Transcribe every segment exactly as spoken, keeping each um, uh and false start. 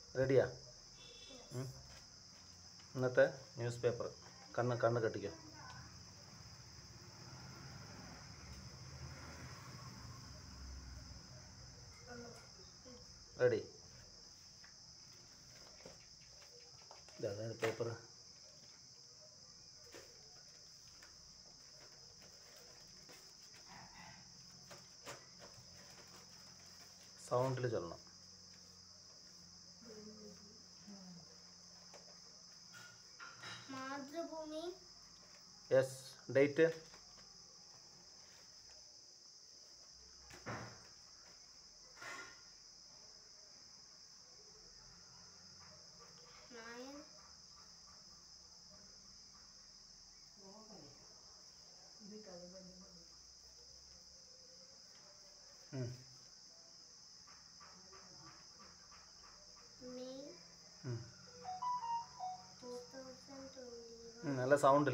റെഡിയാ? ഇന്നത്തെ news paper കണ്ണ് കണ്ണ് കെട്ടിക്കോ. റെഡി? ഇതാണ് പേപ്പർ. സൗണ്ടിൽ ചൊല്ലണം. മാതൃഭൂമി. യെസ്. ഡേറ്റ്? നല്ല സൗണ്ടിൽ.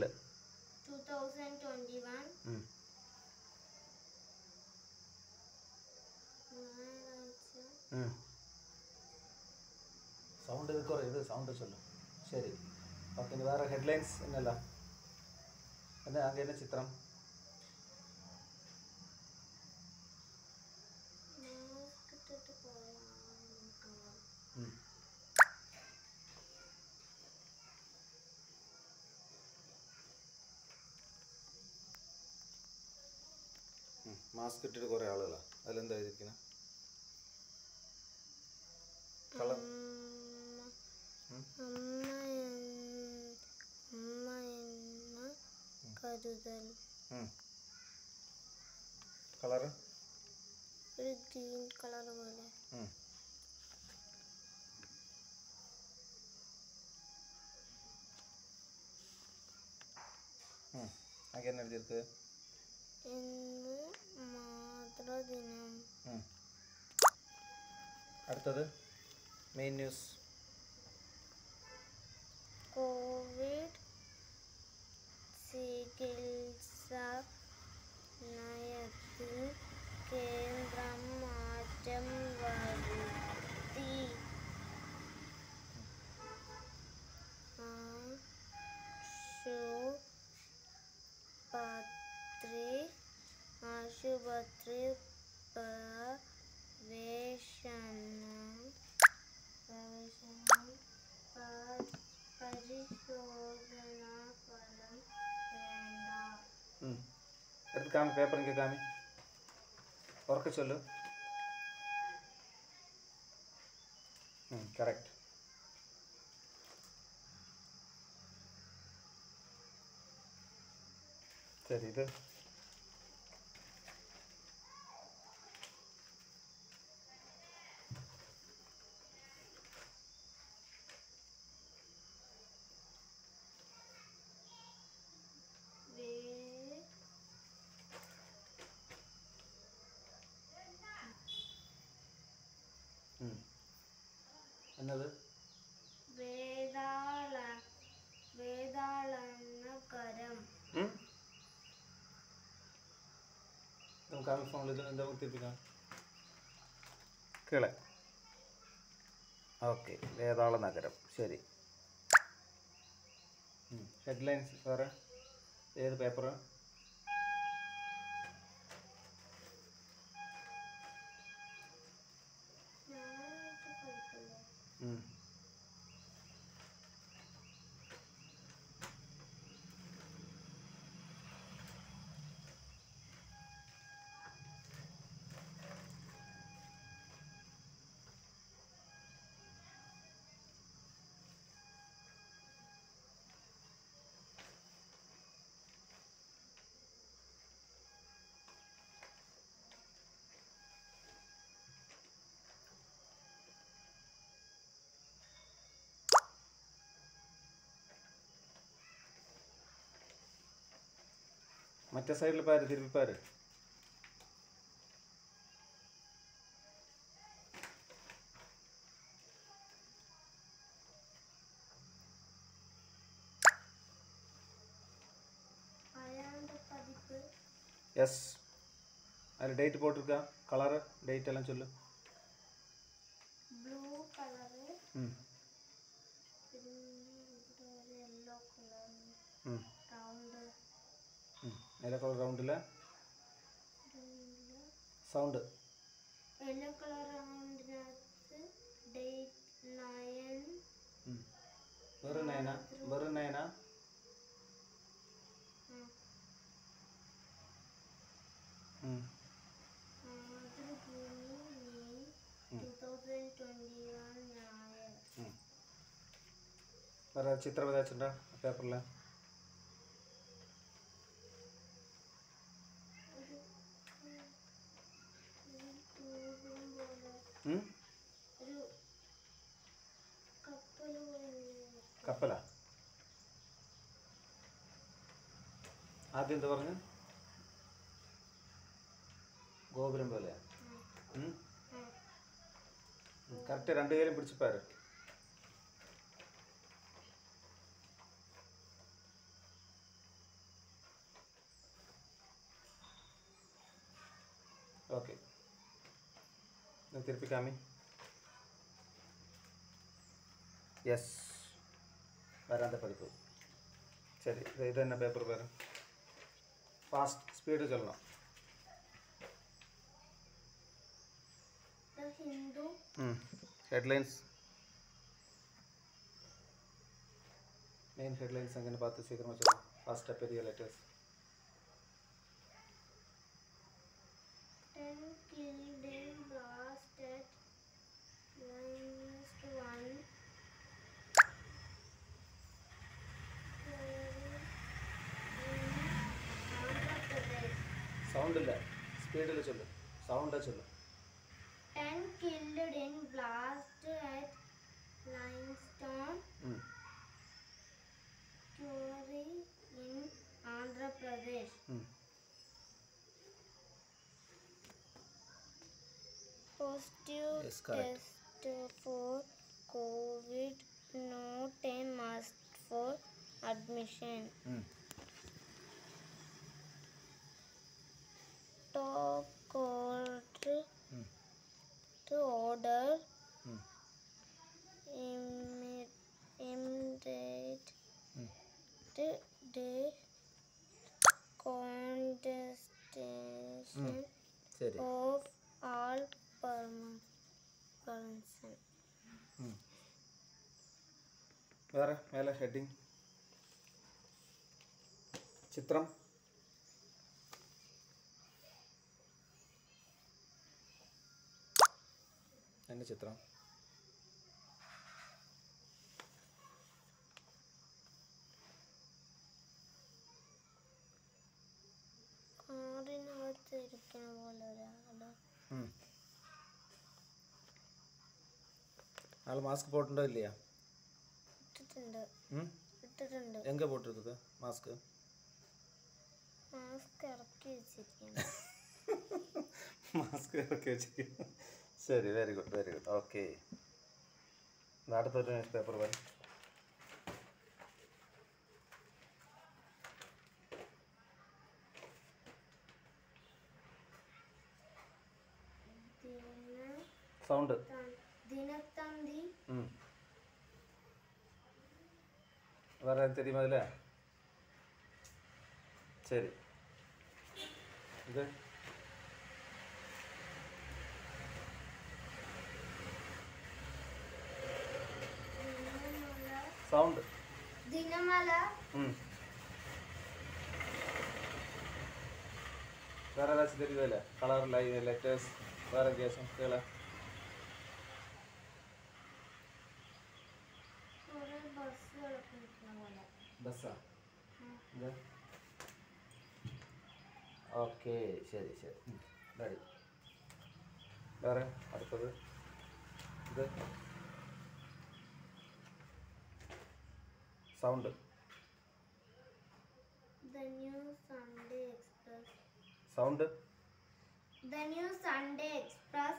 സൗണ്ട് കുറേ ഇത് സൗണ്ട് ചൊല്ലും. ശരി, ഓക്കെ. ഇനി വേറെ ഹെഡ്ലൈൻസ് എന്നല്ല എന്നെ ആകെ ചിത്രം. മാസ്ക് ഇട്ടിട്ട് കുറേ ആളുകളാണ്. അതിലെന്താ എഴുതിയിരിക്കുന്നത്? കളർ കളർ ഒരു ഗ്രീൻ കളർ പോലെ. അങ്ങനെ എഴുതിയത് ഇന്ന് മാതൃദിനം. അടുത്തത് മെയിൻ ന്യൂസ്. കോവിഡ് ചികിത്സ നയത്തിൽ കേന്ദ്രം മാറ്റം വരുത്തി. ആശുപത്രി ആശുപത്രി പ്രവേശനം പ്രവേശനം പരിശോധനാ ഫലം വേണ്ട. എടുത്ത് കാമി, പേപ്പർ എനിക്ക് കാമി. ഉറക്കെ ചൊല്ലു. കറക്റ്റ്. ശരി, ഇത് എന്നത് വേതാള വേതാളനഗരം. നമുക്ക് ആ ഫോണിൽ എന്താ കുത്തിപ്പിക്കാം കേളെ. ഓക്കെ, വേതാള നഗരം. ശരി. ഹെഡ്ലൈൻസ് വേറെ ഏത് പേപ്പർ? മറ്റേ സൈഡിൽ പാര്, തിരുപ്പിപ്പാര്. യെஸ். அதில் டேட் போட்டிருக்கா? கலரு டேட் எல்லாம் சொல்லு. Blue colour. ம் നീല കളർ റൗണ്ടിലെ സൗണ്ട്. യെല്ലോ കളർ റൗണ്ടിനകത്ത് ഡേറ്റ് നയൻ. വെറും നയന വെറും നയന വേറെ ചിത്രം വരച്ചിട്ടുണ്ടോ പേപ്പറിൽ? കപ്പലാ? ആദ്യം എന്താ പറഞ്ഞു? ഗോപുരം പോലെയാ? കറക്റ്റ് രണ്ട് കൈയിലും പിടിച്ചിപ്പാര്. ഓക്കെ, തിരുപ്പിക്കാമി. യെസ്, വരാതെ പഠിപ്പ്. ശരി, ഇത് തന്നെ പേപ്പർ പേര്. ഫാസ്റ്റ് സ്പീഡ് ചൊല്ലണം. ഹെഡ്ലൈൻസ്, മെയിൻ ഹെഡ്ലൈൻസ് അങ്ങനെ பார்த்து சீக்கிரமா சொல்லு. ஃபாஸ்டா பெரிய letters. ten killed in blast at minus one. Sound ഇല്ല, സ്പീഡിൽ ചൊല്ലു. സൗണ്ടാ ചൊല്ലു. ten killed in blast at limestone quarry in Andhra Pradesh. Positive Yes, correct. test for COVID, not a must for admission. Mm. Top court Mm. to order Mm. immediate, immediate Mm. day contestation Mm. ശരി. of all person. വേറെ മേലെ heading ചിത്രം. എൻ്റെ ചിത്രം. കാറിനകത്ത് ഇരിക്കണ പോലെ ഒരാള്. ആൾ മാസ്ക് പോട്ടുണ്ടോ ഇല്ലയാ? ഇട്ടിട്ടുണ്ട്. ഇട്ടിട്ടുണ്ട്. എങ്ക പോട്ടിരുന്നത് മാസ്ക്? മാസ്ക് ഇറക്കി വെച്ചിരിക്കുന്നു. മാസ്ക് ഇറക്കി വെച്ചിരിക്കുന്നു. ശരി, very good, very good. Okay, അടുത്തൊരു ന്യൂസ് പേപ്പർ വരും. സൗണ്ട്. ദിനത്തന്തി. വേറെ தெரியுமா അതിലെ? ശരി, ഇത് സൗണ്ട്. ദിനമല. വേറെ ഏതാச்சும் தெரியுதല്ലേ? കളർ ലൈൻ ലെറ്റേഴ്സ് വേറെ വ്യത്യാസം കേള. ബസ്സാ? ഓക്കെ, ശരി ശരി, റെഡി. വേറെ അടുത്തത് ഇത് sound. The new Sunday Express. Sound. The new Sunday Express.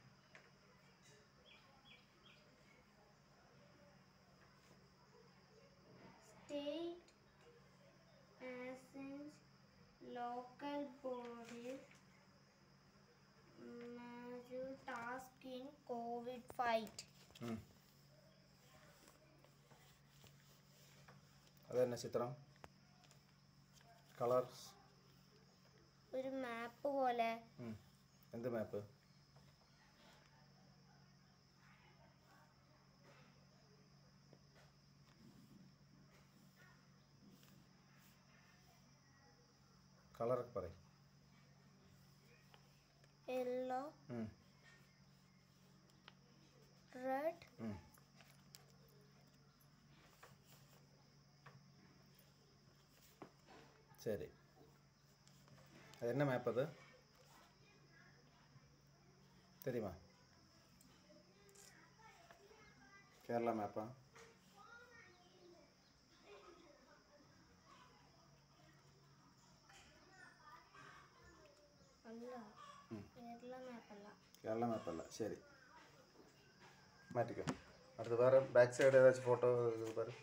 State assents local bodies major task in COVID fight. അത് തന്നെ ചിത്രം. കളേഴ്സ് ഒരു മാപ്പ് പോലെ. എന്ത് മാപ്പ്? കളറൊക്കെ പറയും. യെല്ലോ, റെഡ്, ശരി. അതെന്നാ മാപ്പ് അത് தெரியுமா? കേരള മാപ്പാ? അല്ല, കേരള മാപ്പല്ല. കേരള മാപ്പല്ല. ശരി, മാറ്റിക്കോ. അടുത്ത് വേറെ ബാക്ക് സൈഡ് ഏതാச்சுം ഫോട്ടോ പറയും.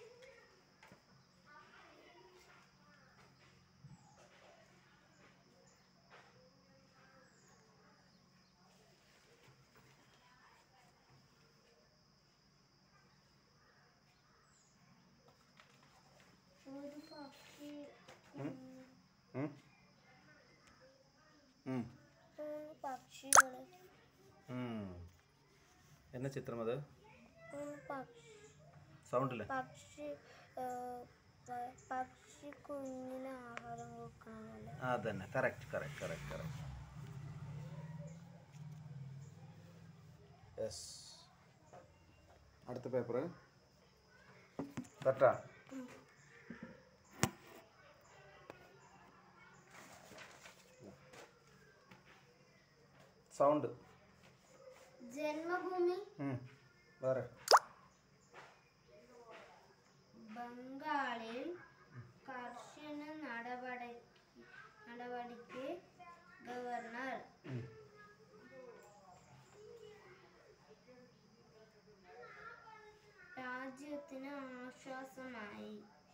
ഒരു പക്ഷി, പക്ഷികൾ. എന്നാ ചിത്രം അത്? സൗണ്ടില്ല. പക്ഷി പക്ഷി കുഞ്ഞിന് ആഹാരം കൊടുക്കണമല്ലേ? അതന്നെ, correct correct correct correct. Yes. അടുത്ത പേപ്പർ കറക്റ്റാ? സൗണ്ട്. ജന്മഭൂമി. വേറെ ബംഗാളിൽ കർശന നടപടി നടപടിക്ക് ഗവർണർ. രാജ്യത്തിന് ആശ്വാസമായി.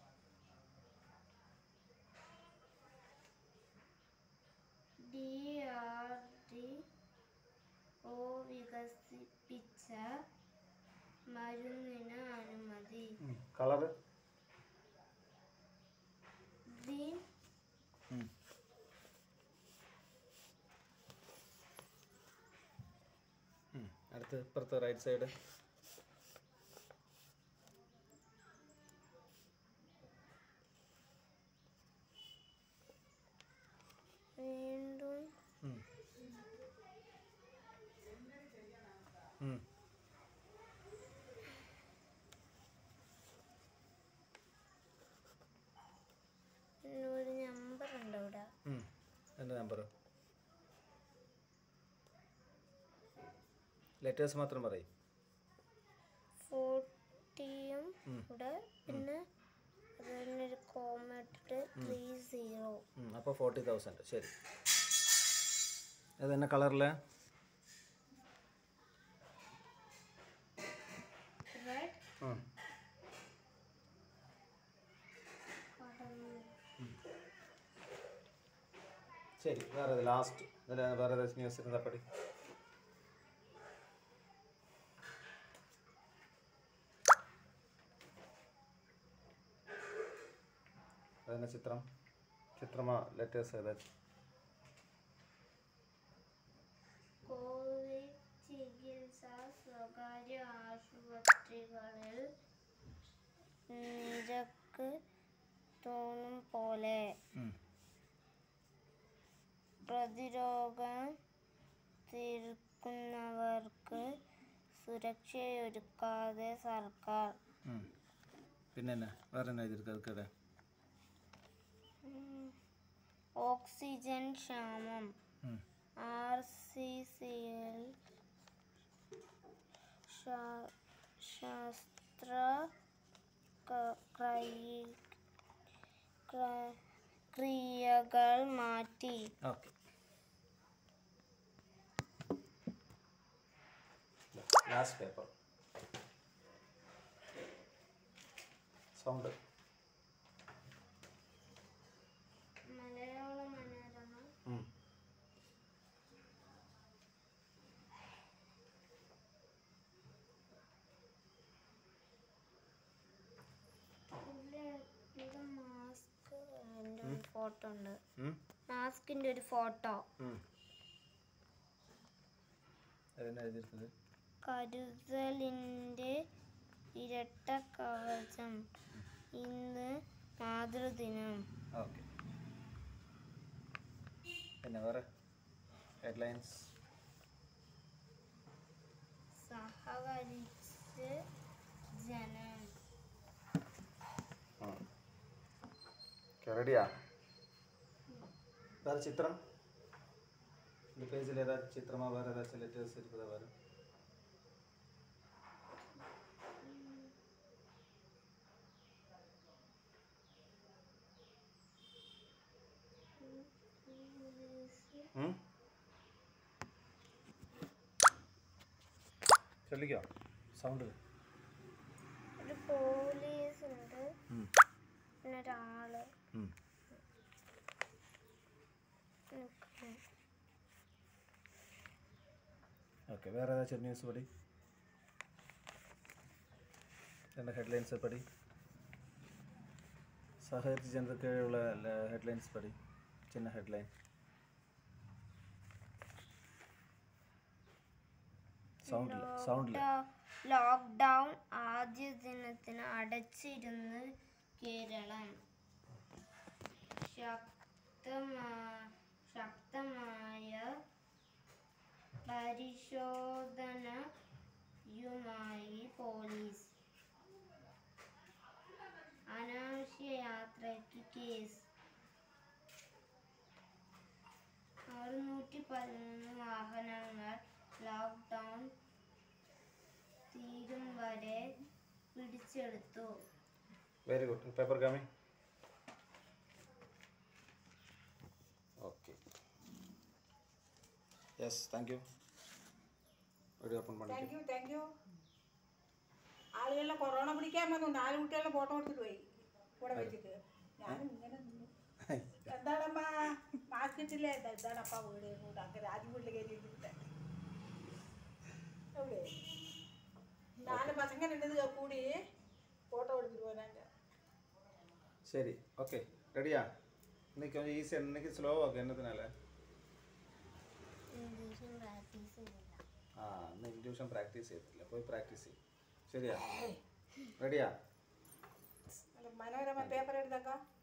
ഡി ആർ ഡി ഒ വികസിപ്പിച്ച മരുന്നിന് അനുമതി. Colour green. അടുത്ത് ഇപ്പുറത്ത് റൈറ്റ് സൈഡ്. വീണ്ടും ഒരു നമ്പർ ഉണ്ട് ഇവിടെ. എന്താ നമ്പർ? ലെറ്റേഴ്സ് മാത്രം പറയും. ഫോർട്ടിയും ഇവിടെ, പിന്നെ അതിനൊരു കോമ ഇട്ടിട്ട് ത്രീ സീറോ. അപ്പോൾ ഫോർട്ടി തൗസൻഡ്. ശരി. അതെന്നാ കളറില്? റെഡ്. ശരി. വേറെ ലാസ്റ്റ് വേറെ ഏതാச்சுം ന്യൂസ് എന്താ പടി? അതെന്നാ ചിത്രം? ചിത്രമാ ലെറ്റേഴ്സ് ഏതാச்சுം? കോവിഡ് ചികിത്സ സ്വകാര്യ ആശുപത്രികളിൽ നിരക്ക് തോന്നും പോലെ. പ്രതിരോധം തീർക്കുന്നവർക്ക് സുരക്ഷയൊരുക്കാതെ സർക്കാർ. പിന്നെ എന്നാ വേറെ എന്നാ എഴുതിയിരിക്കുന്നത്? ഓക്സിജൻ ക്ഷാമം. ആർ സി സിയിൽ ശസ്ത്ര ക്രിയകൾ മാറ്റി. Okay. Last paper. Sound. Malayala Manorama. Mask photo ഉണ്ട്. മാസ്കിന്റെ ഒരു ഫോട്ടോ. കരുതലിന്റെ ഇരട്ട കവചം. ഇന്ന് മാതൃദിനം. ഓക്കെ. പിന്നെ വേറെ ഹെഡ്ലൈൻസ്. സഹകരിച്ച് ജനം. റെഡിയാ? വേറെ ചിത്രം இந்த பேஜில் ஏதாச்சும் சித்திரமாக வேறு ஏதாச்சும் லெட்டர்ஸ் இருக்குதா? வேறு ம் சொல்லிக்கோ സൗണ്ട്. ഒരു പോലീസ് ഉണ്ട്, പിന്നെ ഒരാള്. ഓക്കെ. വേറെ ഏതാச்சுം ന്യൂസ് പടി, എൻ്റെ ഹെഡ്ലൈൻസ് പടി. സഹകരിച്ച് ജനതയ്ക്കുള്ള ഹെഡ്ലൈൻസ് പടി. ചിന്ന ഹെഡ്ലൈൻ. സൗണ്ട് സൗണ്ട് ലോക്ക്ഡൗൺ ആദ്യ ദിനത്തിന് അടച്ചിരുന്ന് കേരളം. ശക്തമായ പരിശോധനയുമായി പോലീസ്. അനാവശ്യ യാത്രയ്ക്ക് കേസ്. അറുന്നൂറ്റി പതിനൊന്ന് വാഹനങ്ങൾ ലോക്ക്ഡൗൺ തീരും വരെ പിടിച്ചെടുത്തു. Very good. Paper coming. Okay. Yes, thank you. Thank you thank you. ആളുകളെ കൊറോണ പിടിക്കാൻ വന്നു. നാല് കുട്ടികളെ ഫോട്ടോ എടുത്തിട്ട് പോയി കൂടെ വെച്ചിട്ട്. ഞാനും ഇങ്ങനെ നിന്നു. എന്താണമ്മ മാസ്ക് ഇട്ടില്ലേ? എന്താണപ്പാ വീട് കൂടെ അങ്ങനെ ആദ്യം വീട്ടിൽ കയറിയിട്ട് എവിടെ നാല് പസങ്ങളുണ്ട് കൂടി ഫോട്ടോ എടുത്തിട്ട് പോകാൻ. ശരി, ഓക്കെ. റെഡിയാ? இன்னைக்கு கொஞ்சம் ஈஸியாக, இன்னைக்கு ஸ்லோவாக என்னதுனால? ആ ഇന്ന് ഇൻഡ്യൂഷൻ പ്രാക്ടീസ് ചെയ്തിട്ടില്ല. പോയി പ്രാക്ടീസ് ചെയ്യും. ശരിയാ? റെഡിയാ? മനോരമ പേപ്പർ എടുത്തേക്കാം.